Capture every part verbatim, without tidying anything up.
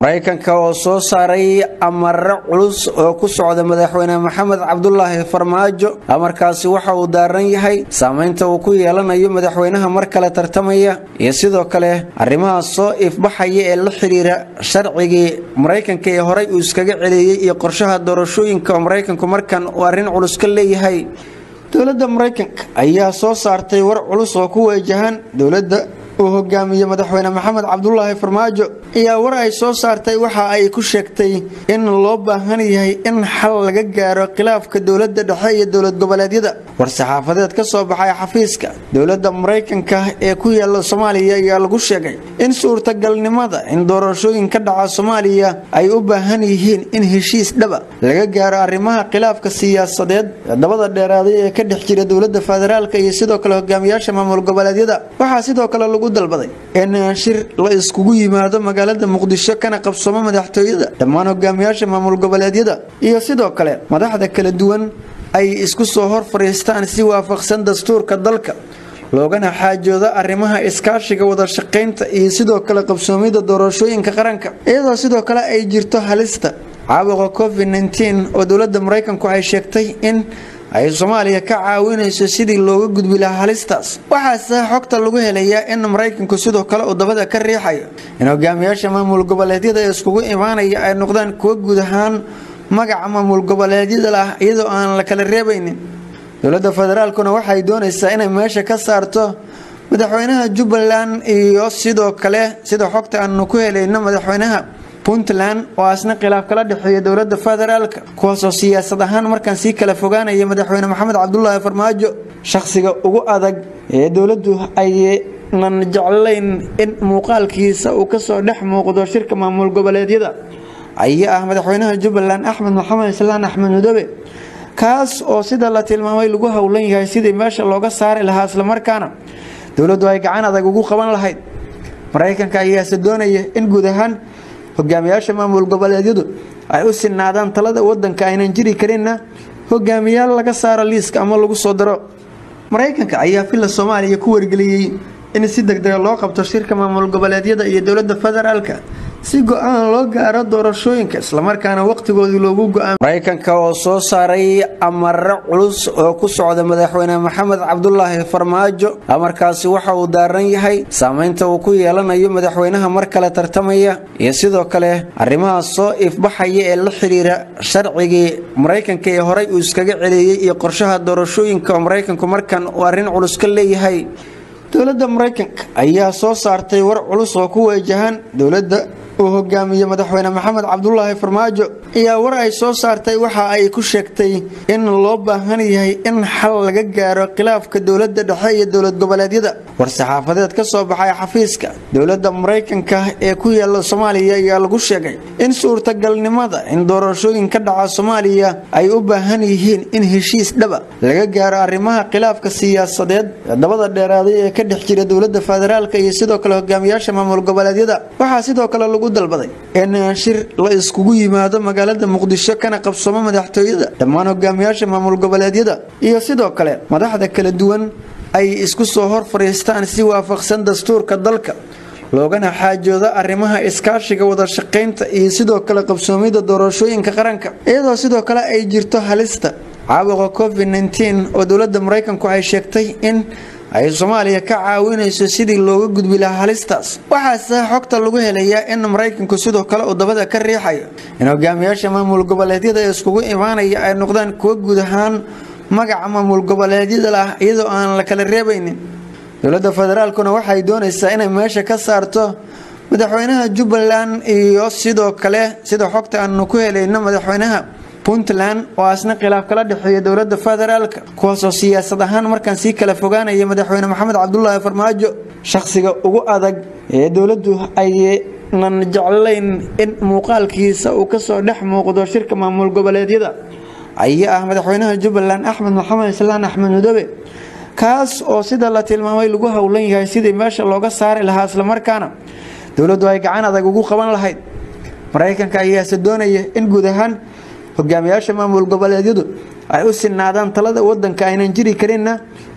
Mareykanka oo soo saaray amar culus oo ku socda madaxweyne Maxamed Cabdullaahi Farmaajo amarkaasi waxa uu daaran yahay saameynta uu ku yeelanayo madaxweynaha mar kale tartamaya iyo sidoo kale arrimaha soo ifbaxaya ee la xiriira sharcigii Mareykanka ee horay uu iskaga celiyay iyo qorshaha doorashooyinka Mareykanku markan uu arrin culus ka leeyahay. dowladda Mareykanka ayaa soo saartay war culus oo ku wajahan dowladda oo hogaamiye madaxweyne Maxamed Cabdullaahi Farmaajo ayaa war ay soo saartay waxa ay ku sheegtay in loo baahan yahay in xal laga gaaro khilaafka dowladda dhexe iyo dowlad goboleedyada. war saxaafadeed ka soo baxay xafiiska dowladda Mareykanka ee ku yaala Soomaaliya ayaa lagu sheegay in suurtagalnimada in doorashooyin ka dhaca Soomaaliya ay u baahan yihiin in heshiis dhaba laga gaaro arrimaha khilaafka siyaasadeed dabada dheeraaday ee ka dhex jira dowladda federaalka iyo sidoo kale hogaamiyaasha maamul goboleedyada. waxa sidoo kale lagu dalbaday in shir la iskugu yimaado magaalada Muqdisho kana qabsamo madaxtooyada dhammaan hogaamiyaasha maamul goboleedyada iyo sidoo kale madaxda kala duwan ay isku soo hor fariistaan si waafaqsan dastuurka dalka loogana xaajoodo arrimaha iskaashiga wada shaqeynta iyo sidoo kale qabsoomida doorashooyinka qaranka iyadoo sidoo kale ay jirto halista caabuqa covid nineteen oo dowladda Mareykanku ay sheegtay in ay Soomaaliya ka caawinayso sidii looga gudbi lahaa halistaas. waxaase xogta lagu helayaa in Mareykanku sidoo kale uu dabada ka riixayo in hogaamiyaasha maamul goboleedyada ee iskugu imaanaya ay noqdaan kuwa guud ahaan magaca maamul goboleedyada ah iyadoo aan la kala reebaynin. dowladda federaalkuna waxay doonaysaa inay meesha ka saarto madaxweynaha Jubbaland iyo sidoo kale sida xogta aanu ku helayno madaxweynaha Puntland oo asna khilaaf kala dhaxeeya dowladda federaalka kuwaas oo siyaasad ahaan markan si kala fogaanaya madaxweyne Maxamed Cabdullaahi Farmaajo shakhsiga ugu adag ee dowladdu ay nan jeclayn in muuqaalkiisa uu ka soo dhex muuqdo shirka maamul goboleedyada ayaa ah madaxweynaha Jubbaland Axmed Maxamed Islaan Axmed Mudobe kaas oo sida la tilmaamay lagu hawlan yahay sidii meesha looga saari lahaa isla markaana dowladdu ay gacan adag ugu qaban lahayd. Mareykanka ayaa doonaya in guud ahaan hogaamiyaasha maamul goboleedyadu ay u sinaadaan talada wadanka aynan jiri karinna hogaamiyaal laga saaro liiska ama lagu soo daro. Mareykanka ayaa fila Soomaaliya ku wargeliyay in si degdeg loo qabto shirka maamul goboleedyada iyo dowladda federaalka si go'aan loo gaaro doorashooyinka isla markaana waqtigoodii loogu go'aamay. Mareykanka oo soo saaray amar culus oo ku socda madaxweyne Maxamed Cabdullaahi Farmaajo amarkaasi waxa uu daaran yahay saameynta uu ku yeelanayo madaxweynaha mar kale tartamaya iyo sidoo kale arrimaha soo ifbaxaya ee la xiriira sharcigii Mareykanka ee horay uu iskaga celiyay iyo qorshaha doorashooyinka Mareykanku markan uu arrin culus ka leeyahay. dowladda Mareykanka ayaa soo saartay war culus oo ku wajahan dowladda oo hogaamiye madaxweyne Maxamed Cabdullaahi Farmaajo ayaa war ay soo saartay waxa ay ku sheegtay in loo baahan yahay in xal laga gaaro khilaafka dowladda dhexe iyo dowlad goboleedyada. war saxaafadeed ka soo baxay xafiiska dowladda Mareykanka ee ku yaala Soomaaliya ayaa lagu sheegay in suurtagalnimada in doorashooyin ka dhaca Soomaaliya ay u baahan yihiin in heshiis dhaba laga gaaro arrimaha khilaafka siyaasadeed dabada dheeraaday ee ka dhex jira dowladda federaalka iyo sidoo kale hogaamiyaasha maamul goboleedyada. waxa sidoo kale lagu dalbaday in shir la iskugu yimaado magaalada Muqdisho kana qabsamo madaxtooyada dhammaan hogaamiyaasha maamul goboleedyada iyo sidoo kale madaxda kala duwan ay isku soo hor fariistaan si waafaqsan dastuurka dalka loogana xaajoodo arrimaha iskaashiga wada shaqeynta iyo sidoo kale qabsoomida doorashooyinka qaranka iyadoo sidoo kale ay jirto halista caabuqa covid nineteen oo dowladda Mareykanku ay sheegtay in ay Soomaaliya ka caawinayso sidii looga gudbi lahaa halistaas. waxaase xogta lagu helayaa in Mareykanku sidoo kale uu dabada ka riixayo in hogaamiyaasha maamul goboleedyada ee iskugu imaanaya ay noqdaan kuwa guud ahaan magaca maamul goboleedyada ah iyadoo aan la kala reebaynin. dowladda federaalkuna waxay doonaysaa inay meesha ka saarto madaxweynaha Jubbaland iyo sidoo kale sida xogta aanu ku helayno madaxweynaha Puntland oo asna khilaaf kala dhaxeeya dowladda federaalka kuwaas oo siyaasad ahaan markan si kala fogaanaya madaxweyne Maxamed Cabdullaahi Farmaajo shakhsiga ugu adag ee dowladdu ay nan jeclayn in muuqaalkiisa uu ka soo dhex muuqdo shirka maamul goboleedyada ayaa ah madaxweynaha Jubbaland Axmed Maxamed Islaan Axmed Mudobe kaas oo sida la tilmaamay lagu hawlan yahay sidii meesha looga saari lahaa isla markaana dowladdu ay gacan adag ugu qaban lahayd. Mareykanka ayaa doonaya in guud ahaan hogaamiyaasha maamul goboleedyadu ay u sinaadaan talada wadanka aynan jiri karinna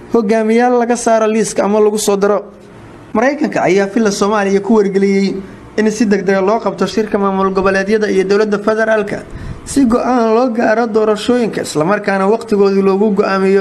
hogaamiyaal laga saaro liiska ama lagu soo daro. Mareykanka ayaa fila Soomaaliya ku wargeliyay in si degdeg loo qabto shirka maamul goboleedyada iyo dowladda federaalka si go'aan loo gaaro doorashooyinka isla markaana waqtigoodii loogu go'aamiyo.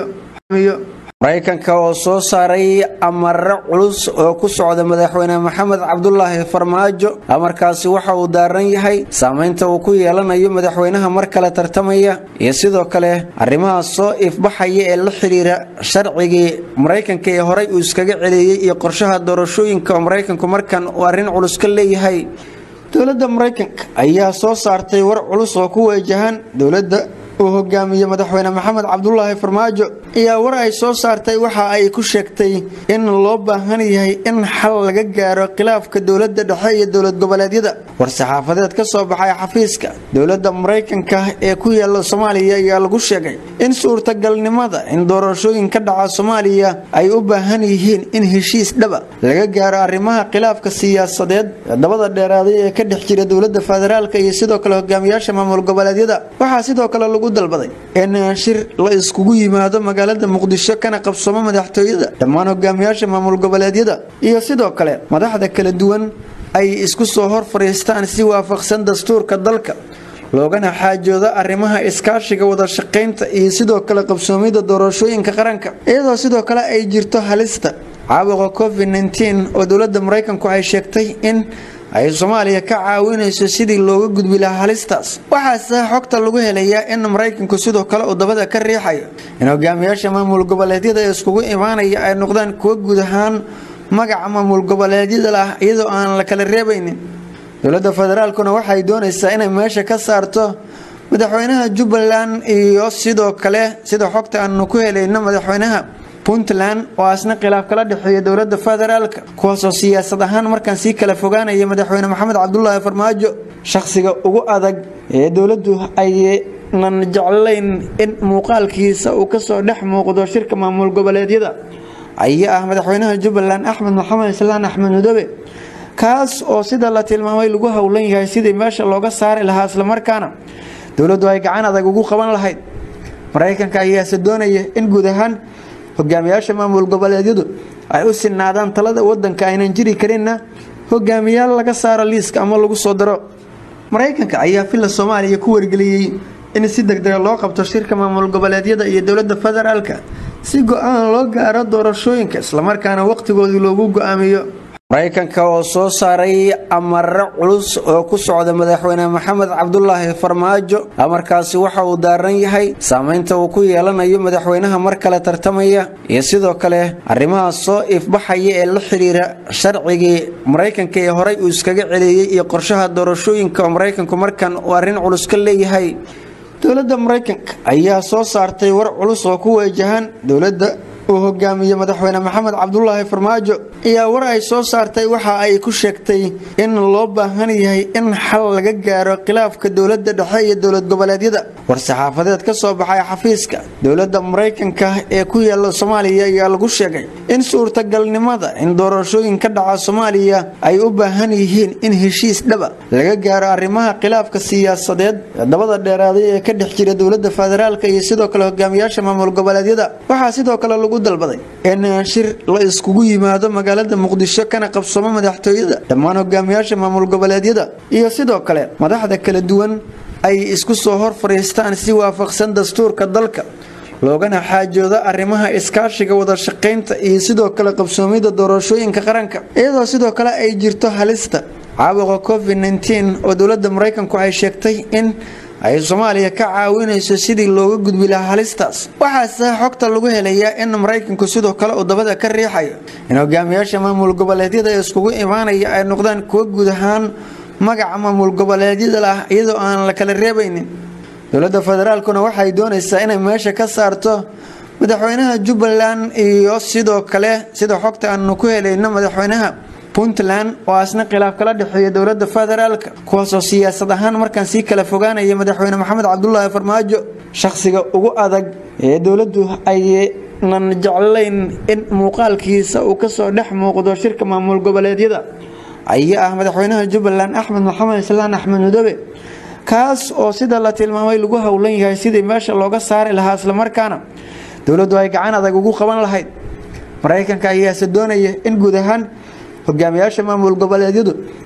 Mareykanka oo soo saaray amaro culus oo ku socda madaxweyne Maxamed Cabdullaahi Farmaajo amarkaasi waxa uu daaran yahay saameynta uu ku yeelanayo madaxweynaha mar kale tartamaya iyo sidoo kale arrimaha soo ifbaxaya ee la xiriira sharcigii Mareykanka ee horay uu iskaga celiyay iyo qorshaha doorashooyinka Mareykanku markan uu arrin culus ka leeyahay. dowladda Mareykanka ayaa soo saartay war culus oo ku wajahan dowladda uu hogaamiyo madaxweyne Maxamed Cabdullaahi Farmaajo ayaa war ay soo saartay waxa ay ku sheegtay in loo baahan yahay in xal laga gaaro khilaafka dowladda dhexe iyo dowlad goboleedyada. war saxaafadeed ka soo baxay xafiiska dowladda Mareykanka ee ku yaala Soomaaliya ayaa lagu sheegay in suurtagalnimada in doorashooyin ka dhaca Soomaaliya ay u baahan yihiin in heshiis dhaba laga gaaro arrimaha khilaafka siyaasadeed dabada dheeraaday ee ka dhex jira dowladda federaalka iyo sidoo kale hogaamiyaasha maamul goboleedyada. waxa sidoo kale lagu dalbaday in shir la iskugu yimaado magaalada Muqdisho kana qabsamo madaxtooyada dhammaan hogaamiyaasha maamul goboleedyada iyo sidoo kale madaxda kala duwan ay isku soo hor fariistaan si waafaqsan dastuurka dalka loogana xaajoodo arrimaha iskaashiga wada shaqeynta iyo sidoo kale qabsoomida doorashooyinka qaranka iyadoo sidoo kale ay jirto halista caabuqa covid nineteen oo dowladda Mareykanku ay sheegtay in ay Soomaaliya ka caawinayso sidii looga gudbi lahaa halistaas. waxaase xogta lagu helayaa in Mareykanku sidoo kale uu dabada ka riixayo in hogaamiyaasha maamul goboleedyada ay iskugu imaanaya ay noqdaan kuwa guud ahaan magaca maamul goboleedyada lah iyadoo aan la kala reebaynin. dowladda federaalkuna waxay doonaysaa inay meesha ka saarto madaxweynaha Jubbaland iyo sidoo kale sida xogta aanu ku helayno madaxweynaha Puntland oo asna khilaaf kala dhaxeeya dowladda federaalka kuwaas oo siyaasad ahaan markan si kala fogaanaya madaxweyne Maxamed Cabdullaahi Farmaajo shakhsiga ugu adag ee dowladdu ay nan jeclayn in muuqaalkiisa uu ka soo dhex muuqdo shirka maamul goboleedyada ayaa ah madaxweynaha Jubbaland Axmed Maxamed Islaan Axmed Madoobe kaas oo sida la tilmaamay lagu hawlan yahay sidii meesha looga saari lahaa isla markaana dowladdu ay gacan adag ugu qaban lahayd. Mareykanka ayaa doonaya in guud ahaan hogaamiyaasha maamul goboleedyadu ay u sinaadaan talada wadanka aynan jiri karinna hogaamiyaal laga saaro liiska ama lagu soo daro. Mareykanka ayaa fila Soomaaliya ku wargeliyay in si degdeg loo qabto shirka maamul goboleedyada iyo dowladda federaalka si go'aan loo gaaro doorashooyinka isla markaana waqtigoodii loogu go'aamiyo. Mareykanka oo soo saaray amaro culus oo ku socda madaxweyne Maxamed Cabdullaahi Farmaajo amarkaasi waxa uu daaran yahay saameynta uu ku yeelanayo madaxweynaha mar kale tartamaya iyo sidoo kale arrimaha soo ifbaxaya ee la xiriira sharcigii Mareykanka ee horay uu iskaga celiyay iyo qorshaha doorashooyinka Mareykanku markan uu arrin culus ka leeyahay. dowladda Mareykanka ayaa soo saartay war culus oo ku wajahan dowladda uu hogaamiyo madaxweyne Maxamed Cabdullaahi Farmaajo ayaa war ay soo saartay waxa ay ku sheegtay in loo baahan yahay in xal laga gaaro khilaafka dowladda dhexe iyo dowlad goboleedyada. war saxaafadeed ka soo baxay xafiiska dowladda Mareykanka ee ku yaala Soomaaliya ayaa lagu sheegay in suurtagalnimada in doorashooyin ka dhaca Soomaaliya ay u baahan yihiin in heshiis dhaba laga gaaro arrimaha khilaafka siyaasadeed dabada dheeraaday ee ka dhex jira dowladda federaalka iyo sidoo kale hogaamiyaasha maamul goboleedyada. waxa sidoo kale lagu dalbaday in shir la iskugu yimaado magaalada Muqdisho kana qabsamo madaxtooyada dhammaan hogaamiyaasha maamul goboleedyada iyo sidoo kale madaxda kala duwan ay isku soo hor fariistaan si waafaqsan dastuurka dalka loogana xaajoodo arrimaha iskaashiga wada shaqeynta iyo sidoo kale qabsoomida doorashooyinka qaranka iyadoo sidoo kale ay jirto halista caabuqa covid nineteen oo dowladda Mareykanku ay sheegtay in ay Soomaaliya ka caawinayso sidii looga gudbi lahaa halistaas. waxaase xogta lagu helayaa in Mareykanku sidoo kale uu dabada ka riixayo in hogaamiyaasha maamul goboleedyada ay iskugu imaanaya ay noqdaan kuwa guud ahaan magaca maamul goboleedyada lah iyadoo aan la kala reebaynin. dowladda federaalkuna waxay doonaysaa inay meesha ka saarto madaxweynaha Jubbaland iyo sidoo kale sida xogta aanu ku helayno madaxweynaha Puntland oo asna khilaaf kala dhaxeeya dowladda federaalka kuwaas oo siyaasad ahaan markan si kala fogaanaya madaxweyne Maxamed Cabdullaahi Farmaajo shakhsiga ugu adag ee dowladdu ay nan jeclayn in muuqaalkiisa uu ka soo dhex muuqdo shirka maamul goboleedyada ayaa ah madaxweynaha Jubbaland Axmed Maxamed Islaan Axmed Madoobe kaas oo sida la tilmaamay lagu hawlan yahay sidii meesha looga saari lahaa isla markaana dowladdu ay gacan adag ugu qaban lahayd. Mareykanka ayaa doonaya in guud ahaan hogaamiyaasha maamul goboleedyadu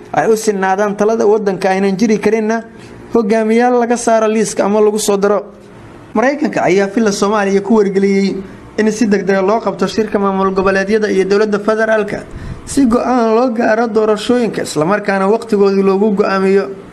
ay u sinaadaan talada wadanka aynan jiri karinna hogaamiyaal laga saaro liiska ama lagu soo daro. Mareykanka ayaa filla Soomaaliya ku wargeliyay in si degdeg loo qabto shirka maamul goboleedyada iyo dowladda federaalka si go'aan loo gaaro doorashooyinka isla markaana waqtigoodii loogu go'aamiyo.